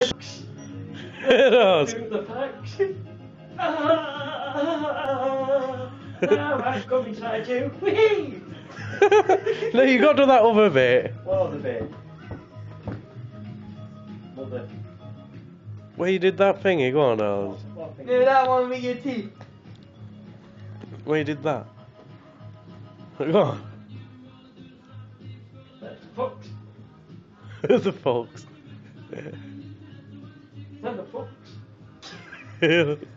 Does. Do the facts. Now I'm coming inside you. Whee! No, you got to do that other bit. What other bit? Mother. Where you did that thingy, go on, Oz. What thing? Do that one with your teeth. Where you did that? Go on. That's fox. The fox. Is that the fox?